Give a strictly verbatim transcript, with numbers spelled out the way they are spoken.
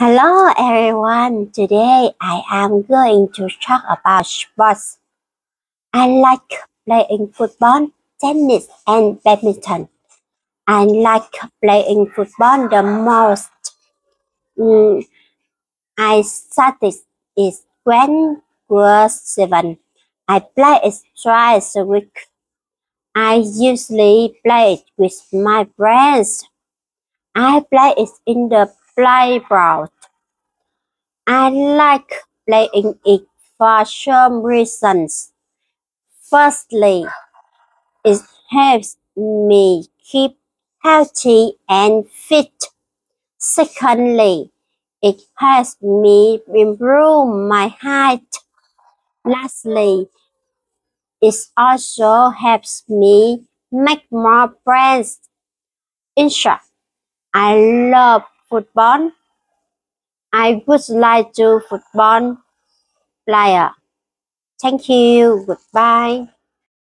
Hello everyone, today I am going to talk about sports. I like playing football, tennis and badminton. I like playing football the most. Mm, I started it when I was seven. I play it twice a week. I usually play it with my friends. I play it in the playground. I like playing it for some reasons. Firstly, it helps me keep healthy and fit. Secondly, it helps me improve my height. Lastly, it also helps me make more friends. In short, I love football. I would like to football player. Thank you. Goodbye.